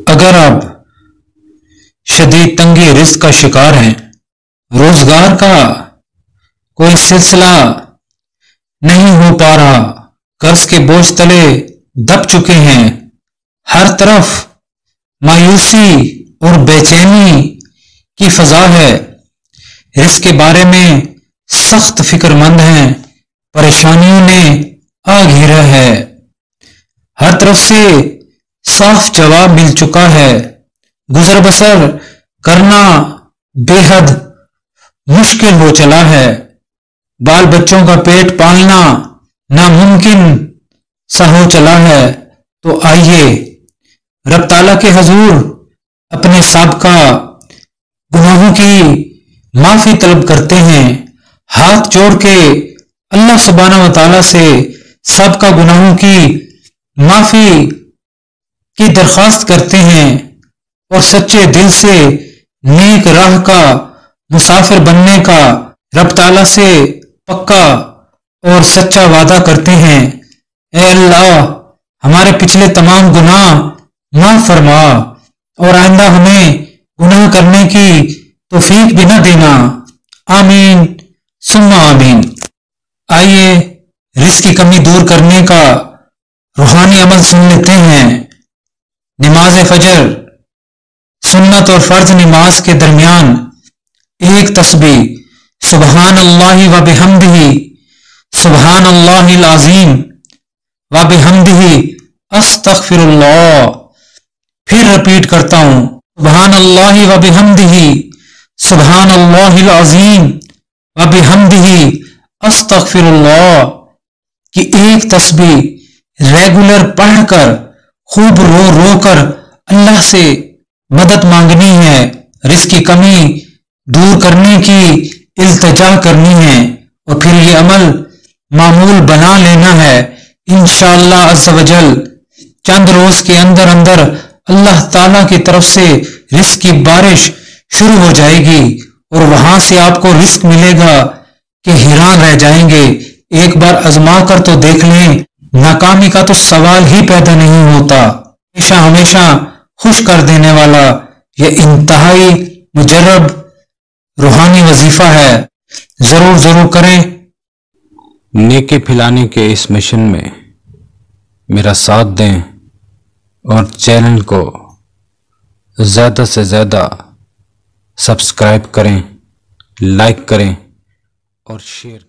اگر آپ شدید تنگی رزق کا شکار ہیں، روزگار کا کوئی سلسلہ نہیں ہو پا رہا، قرض کے بوجھ تلے دب چکے ہیں، ہر طرف مایوسی اور بے چینی کی فضا ہے، رزق کے بارے میں سخت فکر مند ہیں، پریشانیوں نے آ گھیرا ہے، ہر طرف سے صاف جواب مل چکا ہے، گزر بسر کرنا بے حد مشکل ہو چلا ہے، بال بچوں کا پیٹ پالنا ناممکن سا ہو چلا ہے۔ تو آئیے رب تعالیٰ کے حضور اپنے سابقہ گناہوں کی معافی طلب کرتے ہیں، ہاتھ جوڑ کے اللہ سبحانہ و تعالیٰ سے سابقہ گناہوں کی معافی کی درخواست کرتے ہیں، اور سچے دل سے نیک راہ کا مسافر بننے کا رب تعالیٰ سے پکا اور سچا وعدہ کرتے ہیں۔ اے اللہ، ہمارے پچھلے تمام گناہ معاف فرما اور آئندہ ہمیں گناہ کرنے کی توفیق بھی نہ دینا، آمین ثم آمین۔ آئیے رزق کی کمی دور کرنے کا روحانی عمل سن لیتے ہیں۔ نماز فجر، سنت اور فرض نماز کے درمیان ایک تسبیح سبحان اللہ و بحمدہ، سبحان اللہ العظیم و بحمدہ استغفر اللہ۔ پھر رپیٹ کرتا ہوں، سبحان اللہ و بحمدہ، سبحان اللہ العظیم و بحمدہ استغفر اللہ کی ایک تسبیح ریگولر پڑھ کر خوب رو رو کر اللہ سے مدد مانگنی ہے، رزق کی کمی دور کرنے کی التجا کرنی ہے، اور پھر یہ عمل معمول بنا لینا ہے۔ انشاءاللہ عز و جل چند روز کے اندر اندر اللہ تعالیٰ کی طرف سے رزق کی بارش شروع ہو جائے گی، اور وہاں سے آپ کو رزق ملے گا کہ حیران رہ جائیں گے۔ ایک بار آزما کر تو دیکھ لیں، ناکامی کا تو سوال ہی پیدا نہیں ہوتا۔ ہمیشہ ہمیشہ خوش کر دینے والا یہ انتہائی مجرب روحانی وظیفہ ہے، ضرور ضرور کریں۔ نیکی پھیلانے کے اس مشن میں میرا ساتھ دیں اور چینل کو زیادہ سے زیادہ سبسکرائب کریں، لائک کریں اور شیئر کریں۔